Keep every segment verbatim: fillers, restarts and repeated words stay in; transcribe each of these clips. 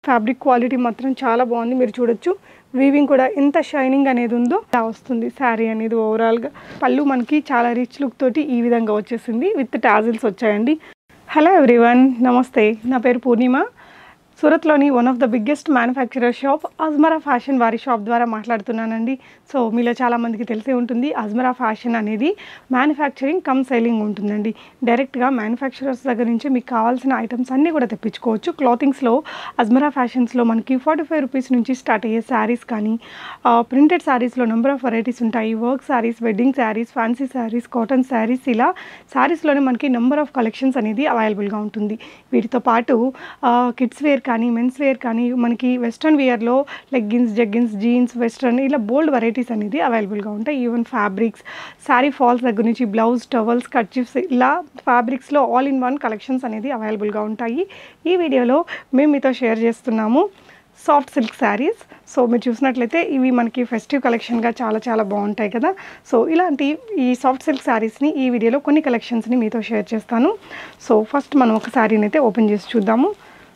Fabric quality మాత్రం చాలా బాగుంది. మీరు చూడొచ్చు వీవింగ్ కూడా ఎంత షైనింగ్ అనేది ఉందో ఇలా వస్తుంది శారీ అనేది. ఓవరాల్గా పళ్ళు మనకి చాలా రిచ్ లుక్ తోటి ఈ విధంగా వచ్చేసింది. విత్ టాజిల్స్ వచ్చాయండి. Hello everyone, namaste. నా పేరు పూర్ణిమ. సూరత్లోని one of the biggest manufacturer shop Ajmera fashion వారి షాప్ ద్వారా మాట్లాడుతున్నానండి. సో మీలో చాలామందికి తెలిసే ఉంటుంది, అజ్మరా ఫ్యాషన్ అనేది మ్యానుఫ్యాక్చరింగ్ కమ్ సెల్లింగ్ ఉంటుందండి. డైరెక్ట్గా మ్యానుఫ్యాక్చరర్స్ దగ్గర నుంచి మీకు కావాల్సిన ఐటమ్స్ అన్నీ కూడా తెప్పించుకోవచ్చు. క్లాతింగ్స్లో అజ్మరా ఫ్యాషన్స్లో మనకి ఫార్టీ ఫైవ్ రూపీస్ నుంచి స్టార్ట్ అయ్యే శారీస్ కానీ, ప్రింటెడ్ శారీస్లో నెంబర్ ఆఫ్ వెరైటీస్ ఉంటాయి. Work saris, wedding saris, fancy saris, cotton saris, ఇలా శారీస్లోనే మనకి నెంబర్ ఆఫ్ కలెక్షన్స్ అనేది అవైలబుల్గా ఉంటుంది. వీటితో పాటు కిడ్స్ వేర్ కానీ, మెన్స్ వేర్ కానీ, మనకి వెస్ట్రన్ వేర్లో లెగ్గిన్స్, జగ్గిన్స్, జీన్స్, వెస్ట్రన్, ఇలా బోల్డ్ వెరైటీస్ అనేది అవైలబుల్గా ఉంటాయి. ఈవెన్ ఫ్యాబ్రిక్స్, శారీ ఫాల్స్ దగ్గర నుంచి బ్లౌజ్, టవల్స్, కర్చీఫ్స్, ఇలా ఫ్యాబ్రిక్స్లో ఆల్ ఇన్ వన్ కలెక్షన్స్ అనేది అవైలబుల్గా ఉంటాయి. ఈ వీడియోలో మేము మీతో షేర్ చేస్తున్నాము సాఫ్ట్ సిల్క్ శారీస్. సో మీరు చూసినట్లయితే ఇవి మనకి ఫెస్టివ్ కలెక్షన్గా చాలా చాలా బాగుంటాయి కదా. సో ఇలాంటి ఈ సాఫ్ట్ సిల్క్ శారీస్ని ఈ వీడియోలో కొన్ని కలెక్షన్స్ని మీతో షేర్ చేస్తాను. సో ఫస్ట్ మనం ఒక శారీని అయితే ఓపెన్ చేసి చూద్దాము.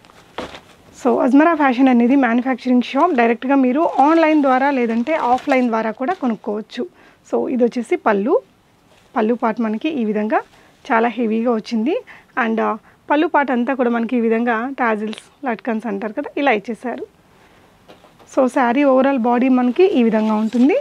సో అజ్మరా ఫ్యాషన్ అనేది మ్యానుఫ్యాక్చరింగ్ షాప్. డైరెక్ట్గా మీరు ఆన్లైన్ ద్వారా లేదంటే ఆఫ్లైన్ ద్వారా కూడా కొనుక్కోవచ్చు. సో ఇది వచ్చేసి పళ్ళు పళ్ళు పార్ట్ మనకి ఈ విధంగా చాలా హెవీగా వచ్చింది. అండ్ పళ్ళు పార్ట్ అంతా కూడా మనకి ఈ విధంగా టాజిల్స్, లట్కన్స్ అంటారు కదా, ఇలా ఇచ్చేసారు. సో శారీ ఓవరాల్ బాడీ మనకి ఈ విధంగా ఉంటుంది.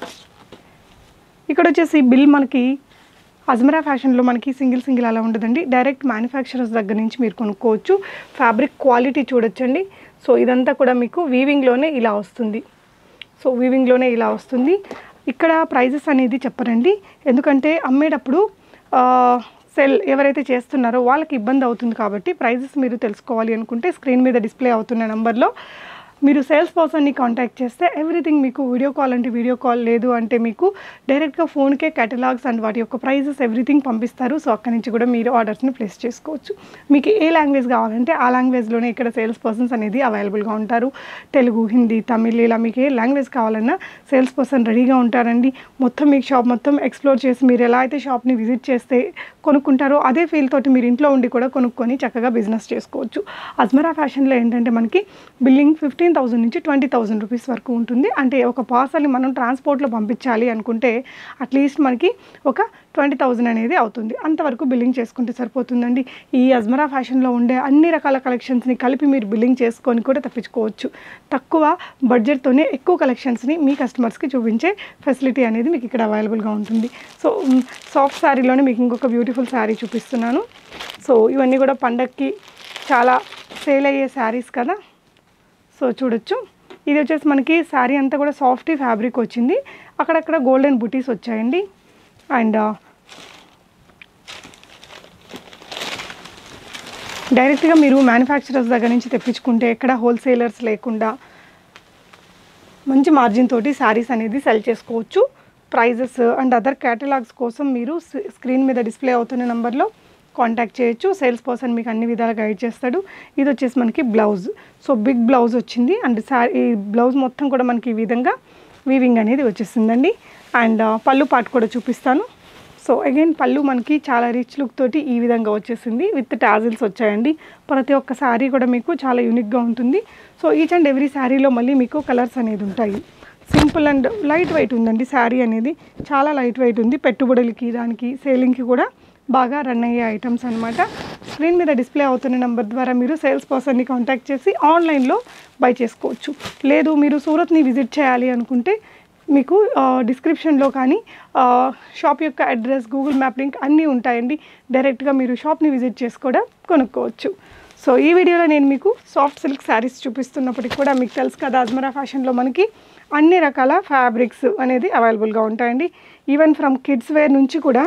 ఇక్కడ వచ్చేసి బిల్ మనకి అజ్మరా ఫ్యాషన్లో మనకి సింగిల్ సింగిల్ అలా ఉండదండి. డైరెక్ట్ మ్యానుఫ్యాక్చరర్స్ దగ్గర నుంచి మీరు కొనుక్కోవచ్చు. ఫ్యాబ్రిక్ క్వాలిటీ చూడొచ్చండి. సో ఇదంతా కూడా మీకు వీవింగ్లోనే ఇలా వస్తుంది. సో వీవింగ్లోనే ఇలా వస్తుంది. ఇక్కడ ప్రైజెస్ అనేది చెప్పరండి, ఎందుకంటే అమ్మేటప్పుడు సెల్ ఎవరైతే చేస్తున్నారో వాళ్ళకి ఇబ్బంది అవుతుంది. కాబట్టి ప్రైజెస్ మీరు తెలుసుకోవాలి అనుకుంటే స్క్రీన్ మీద డిస్ప్లే అవుతున్న నెంబర్లో మీరు సేల్స్ పర్సన్ని కాంటాక్ట్ చేస్తే ఎవ్రీథింగ్ మీకు వీడియో కాల్ అంటే వీడియో కాల్, లేదు అంటే మీకు డైరెక్ట్గా ఫోన్కే కేటలాగ్స్ అండ్ వాటి యొక్క ప్రైజెస్ ఎవ్రీథింగ్ పంపిస్తారు. సో అక్కడి నుంచి కూడా మీరు ఆర్డర్స్ని ప్లేస్ చేసుకోవచ్చు. మీకు ఏ లాంగ్వేజ్ కావాలంటే ఆ లాంగ్వేజ్లోనే ఇక్కడ సేల్స్ పర్సన్స్ అనేది అవైలబుల్గా ఉంటారు. తెలుగు, హిందీ, తమిళ్, ఇలా మీకు ఏ లాంగ్వేజ్ కావాలన్నా సేల్స్ పర్సన్ రెడీగా ఉంటారండి. మొత్తం మీకు షాప్ మొత్తం ఎక్స్ప్లోర్ చేసి మీరు ఎలా అయితే షాప్ని విజిట్ చేస్తే కొనుక్కుంటారో అదే ఫీల్ తోటి మీరు ఇంట్లో ఉండి కూడా కొనుక్కొని చక్కగా బిజినెస్ చేసుకోవచ్చు. అజ్మరా ఫ్యాషన్లో ఏంటంటే మనకి బిల్లింగ్ ఫిఫ్టీన్ థౌసండ్ నుంచి ట్వంటీ థౌసండ్ రూపీస్ వరకు ఉంటుంది. అంటే ఒక పార్సల్ని మనం ట్రాన్స్పోర్ట్లో పంపించాలి అనుకుంటే అట్లీస్ట్ మనకి ఒక ట్వంటీ థౌజండ్ అనేది అవుతుంది. అంతవరకు బిల్లింగ్ చేసుకుంటే సరిపోతుందండి. ఈ అజ్మరా ఫ్యాషన్లో ఉండే అన్ని రకాల కలెక్షన్స్ని కలిపి మీరు బిల్లింగ్ చేసుకొని కూడా తప్పించుకోవచ్చు. తక్కువ బడ్జెట్తోనే ఎక్కువ కలెక్షన్స్ని మీ కస్టమర్స్కి చూపించే ఫెసిలిటీ అనేది మీకు ఇక్కడ అవైలబుల్గా ఉంటుంది. సో సాఫ్ట్ శారీలోనే మీకు ఇంకొక బ్యూటిఫుల్ శారీ చూపిస్తున్నాను. సో ఇవన్నీ కూడా పండగకి చాలా సేల్ అయ్యే శారీస్ కదా. సో చూడొచ్చు, ఇది వచ్చేసి మనకి శారీ అంతా కూడా సాఫ్ట్ ఫ్యాబ్రిక్ వచ్చింది. అక్కడక్కడ గోల్డెన్ బుటీస్ వచ్చాయండి. అండ్ డైరెక్ట్గా మీరు మ్యానుఫ్యాక్చరర్స్ దగ్గర నుంచి తెప్పించుకుంటే ఎక్కడ హోల్సేలర్స్ లేకుండా మంచి మార్జిన్ తోటి శారీస్ అనేది సెల్ చేసుకోవచ్చు. ప్రైజెస్ అండ్ అదర్ కేటలాగ్స్ కోసం మీరు స్క్రీన్ మీద డిస్ప్లే అవుతున్న నెంబర్లో కాంటాక్ట్ చేయొచ్చు. సేల్స్ పర్సన్ మీకు అన్ని విధాలుగా గైడ్ చేస్తాడు. ఇది వచ్చేసి మనకి బ్లౌజ్. సో బిగ్ బ్లౌజ్ వచ్చింది. అండ్ శారీ ఈ బ్లౌజ్ మొత్తం కూడా మనకి ఈ విధంగా వీవింగ్ అనేది వచ్చేసిందండి. అండ్ పళ్ళు పార్ట్ కూడా చూపిస్తాను. సో అగైన్ పళ్ళు మనకి చాలా రిచ్ లుక్ తోటి ఈ విధంగా వచ్చేసింది. విత్ టాజిల్స్ వచ్చాయండి. ప్రతి ఒక్క శారీ కూడా మీకు చాలా యూనిక్గా ఉంటుంది. సో ఈచ్ అండ్ ఎవ్రీ శారీలో మళ్ళీ మీకు కలర్స్ అనేది ఉంటాయి. సింపుల్ అండ్ లైట్ వెయిట్ ఉందండి శారీ అనేది. చాలా లైట్ వెయిట్ ఉంది. పెట్టుబడులకి, దానికి సేలింగ్కి కూడా బాగా రన్ అయ్యే ఐటమ్స్ అనమాట. స్క్రీన్ మీద డిస్ప్లే అవుతున్న నెంబర్ ద్వారా మీరు సేల్స్ పర్సన్ని కాంటాక్ట్ చేసి ఆన్లైన్లో బై చేసుకోవచ్చు. లేదు మీరు సూరత్ని విజిట్ చేయాలి అనుకుంటే మీకు డిస్క్రిప్షన్లో కానీ షాప్ యొక్క అడ్రస్, గూగుల్ మ్యాప్ లింక్ అన్నీ ఉంటాయండి. డైరెక్ట్గా మీరు షాప్ని విజిట్ చేసి కూడా కొనుక్కోవచ్చు. సో ఈ వీడియోలో నేను మీకు సాఫ్ట్ సిల్క్ శారీస్ చూపిస్తున్నప్పటికీ కూడా మీకు తెలుసు కదా, అజ్మరా ఫ్యాషన్లో మనకి అన్ని రకాల ఫ్యాబ్రిక్స్ అనేది అవైలబుల్గా ఉంటాయండి. ఈవెన్ ఫ్రమ్ కిడ్స్ వేర్ నుంచి కూడా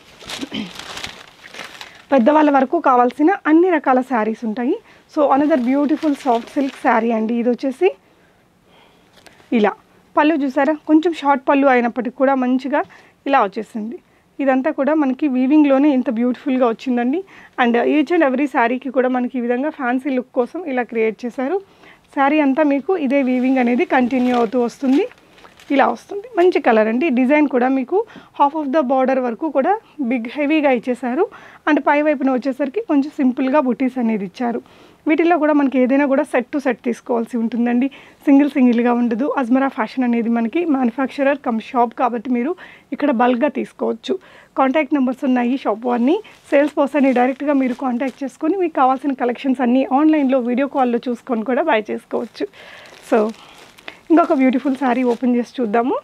పెద్దవాళ్ళ వరకు కావాల్సిన అన్ని రకాల శారీస్ ఉంటాయి. So another beautiful soft silk sari అండి. ఇది వచ్చేసి ఇలా పళ్ళు చూసారా, కొంచెం షార్ట్ పళ్ళు అయినప్పటికీ కూడా మంచిగా ఇలా వచ్చేసింది. ఇదంతా కూడా మనకి వీవింగ్లోనే ఇంత బ్యూటిఫుల్గా వచ్చిందండి. అండ్ ఈచ్ అండ్ ఎవ్రీ శారీకి కూడా మనకి ఈ విధంగా ఫ్యాన్సీ లుక్ కోసం ఇలా క్రియేట్ చేశారు. శారీ అంతా మీకు ఇదే వీవింగ్ అనేది కంటిన్యూ అవుతూ వస్తుంది. ఇలా వస్తుంది. మంచి కలర్ అండి. డిజైన్ కూడా మీకు హాఫ్ ఆఫ్ ద బార్డర్ వరకు కూడా బిగ్ హెవీగా ఇచ్చేసారు. అండ్ పై వైపున వచ్చేసరికి కొంచెం సింపుల్గా బుటీస్ అనేది ఇచ్చారు. వీటిల్లో కూడా మనకి ఏదైనా కూడా సెట్ టు సెట్ తీసుకోవాల్సి ఉంటుందండి, సింగిల్ సింగిల్గా ఉండదు. అజ్మరా ఫ్యాషన్ అనేది మనకి మ్యానుఫ్యాక్చరర్ కమ్ షాప్ కాబట్టి మీరు ఇక్కడ బల్క్గా తీసుకోవచ్చు. కాంటాక్ట్ నెంబర్స్ ఉన్నాయి షాప్ వారిని, సేల్స్ పర్సన్ని డైరెక్ట్గా మీరు కాంటాక్ట్ చేసుకొని మీకు కావాల్సిన కలెక్షన్స్ అన్నీ ఆన్లైన్లో వీడియో కాల్లో చూసుకొని కూడా బై చేసుకోవచ్చు. సో ఇంకొక బ్యూటిఫుల్ శారీ ఓపెన్ చేసి చూద్దాము.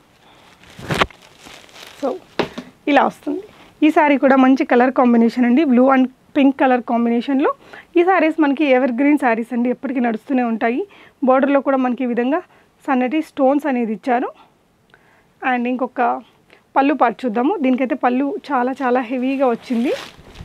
సో ఇలా వస్తుంది. ఈ శారీ కూడా మంచి కలర్ కాంబినేషన్ అండి, బ్లూ అండ్ పింక్ కలర్ కాంబినేషన్లో. ఈ శారీస్ మనకి ఎవర్ గ్రీన్ శారీస్ అండి, ఎప్పటికీ నడుస్తూనే ఉంటాయి. బార్డర్లో కూడా మనకి ఈ విధంగా సన్నటి స్టోన్స్ అనేది ఇచ్చారు. అండ్ ఇంకొక పళ్ళు పార్ట్ చూద్దాము. దీనికైతే పళ్ళు చాలా చాలా హెవీగా వచ్చింది,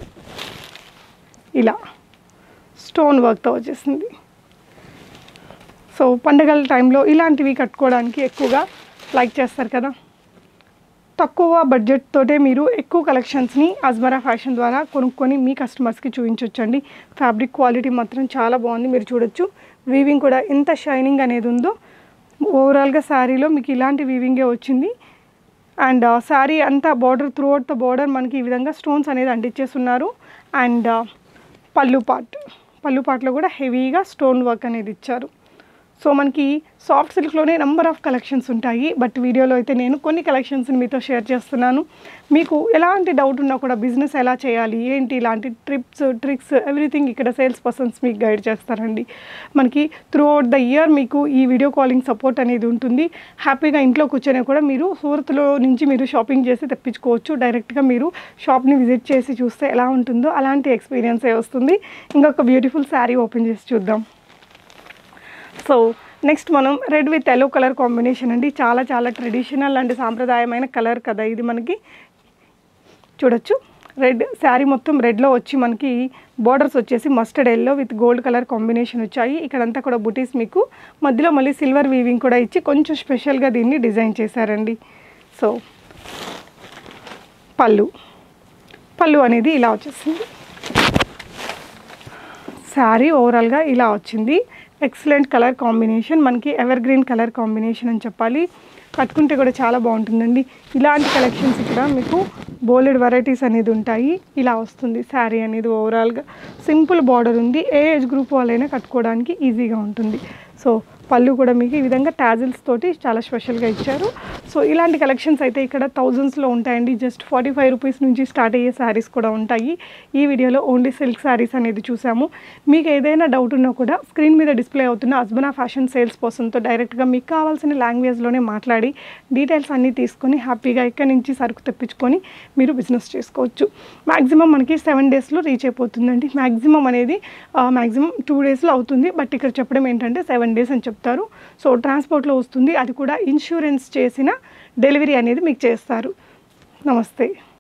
ఇలా స్టోన్ వర్క్తో వచ్చేసింది. సో పండగల టైంలో ఇలాంటివి కట్టుకోవడానికి ఎక్కువగా లైక్ చేస్తారు కదా. తక్కువ బడ్జెట్ తోటే మీరు ఎక్కువ కలెక్షన్స్ని అజ్మరా ఫ్యాషన్ ద్వారా కొనుక్కొని మీ కస్టమర్స్కి చూపించవచ్చండి. ఫ్యాబ్రిక్ క్వాలిటీ మాత్రం చాలా బాగుంది, మీరు చూడొచ్చు. వీవింగ్ కూడా ఎంత షైనింగ్ అనేది ఉందో. ఓవరాల్గా శారీలో మీకు ఇలాంటి వీవింగే వచ్చింది. అండ్ శారీ అంతా border throughout the border మనకి ఈ విధంగా స్టోన్స్ అనేది అంటించేస్తున్నారు. అండ్ పళ్ళు పార్ట్ పళ్ళు పార్ట్లో కూడా హెవీగా స్టోన్ వర్క్ అనేది ఇచ్చారు. సో మనకి సాఫ్ట్ సిల్క్లోనే నెంబర్ ఆఫ్ కలెక్షన్స్ ఉంటాయి, బట్ వీడియోలో అయితే నేను కొన్ని కలెక్షన్స్ని మీతో షేర్ చేస్తున్నాను. మీకు ఎలాంటి డౌట్ ఉన్నా కూడా బిజినెస్ ఎలా చేయాలి ఏంటి ఇలాంటి ట్రిప్స్ ట్రిక్స్ ఎవ్రీథింగ్ ఇక్కడ సేల్స్ పర్సన్స్ మీకు గైడ్ చేస్తారండి. మనకి త్రూ అవుట్ ద ఇయర్ మీకు ఈ వీడియో కాలింగ్ సపోర్ట్ అనేది ఉంటుంది. హ్యాపీగా ఇంట్లో కూర్చొని కూడా మీరు సూరత్లో నుంచి మీరు షాపింగ్ చేసి తెప్పించుకోవచ్చు. డైరెక్ట్గా మీరు షాప్ని విజిట్ చేసి చూస్తే ఎలా ఉంటుందో అలాంటి ఎక్స్పీరియన్సే వస్తుంది. ఇంకొక బ్యూటిఫుల్ శారీ ఓపెన్ చేసి చూద్దాం. సో నెక్స్ట్ మనం red with yellow colour combination అండి, చాలా చాలా ట్రెడిషనల్ అండ్ సాంప్రదాయమైన కలర్ కదా ఇది. మనకి చూడొచ్చు, రెడ్ శారీ మొత్తం రెడ్లో వచ్చి మనకి బార్డర్స్ వచ్చేసి mustard yellow with gold colour combination వచ్చాయి. ఇక్కడంతా కూడా బుటీస్ మీకు మధ్యలో మళ్ళీ సిల్వర్ వీవింగ్ కూడా ఇచ్చి కొంచెం స్పెషల్గా దీన్ని డిజైన్ చేశారండి. సో పళ్ళు పళ్ళు అనేది ఇలా వచ్చేసింది. శారీ ఓవరాల్గా ఇలా వచ్చింది. ఎక్సలెంట్ కలర్ కాంబినేషన్, మనకి ఎవర్ గ్రీన్ కలర్ కాంబినేషన్ అని చెప్పాలి. కట్టుకుంటే కూడా చాలా బాగుంటుందండి. ఇలాంటి కలెక్షన్స్ ఇక్కడ మీకు బోలెడ్ వెరైటీస్ అనేది ఉంటాయి. ఇలా వస్తుంది శారీ అనేది. ఓవరాల్గా సింపుల్ బార్డర్ ఉంది, ఏ ఏజ్ గ్రూప్ వాళ్ళైనా కట్టుకోవడానికి ఈజీగా ఉంటుంది. సో పళ్ళు కూడా మీకు ఈ విధంగా టాజిల్స్ తోటి చాలా స్పెషల్గా ఇచ్చారు. సో ఇలాంటి కలెక్షన్స్ అయితే ఇక్కడ థౌజండ్స్లో ఉంటాయండి. జస్ట్ ఫార్టీ ఫైవ్ రూపీస్ నుంచి స్టార్ట్ అయ్యే శారీస్ కూడా ఉంటాయి. ఈ వీడియోలో ఓన్లీ సిల్క్ శారీస్ అనేది చూసాము. మీకు ఏదైనా డౌట్ ఉన్నా కూడా స్క్రీన్ మీద డిస్ప్లే అవుతున్న అజ్మరా ఫ్యాషన్ సేల్స్ పర్సన్తో డైరెక్ట్గా మీకు కావాల్సిన లాంగ్వేజ్లోనే మాట్లాడి డీటెయిల్స్ అన్నీ తీసుకొని హ్యాపీగా ఇక్కడి నుంచి సరుకు తెప్పించుకొని మీరు బిజినెస్ చేసుకోవచ్చు. మ్యాక్సిమం మనకి సెవెన్ డేస్లో రీచ్ అయిపోతుందండి. మ్యాక్సిమం అనేది మ్యాక్సిమం టూ డేస్లో అవుతుంది, బట్ ఇక్కడ చెప్పడం ఏంటంటే సెవెన్ డేస్ అని చెప్తారు. సో ట్రాన్స్పోర్ట్లో వస్తుంది, అది కూడా ఇన్సూరెన్స్ చేసిన డెలివరీ అనేది మీకు చేస్తారు. నమస్తే.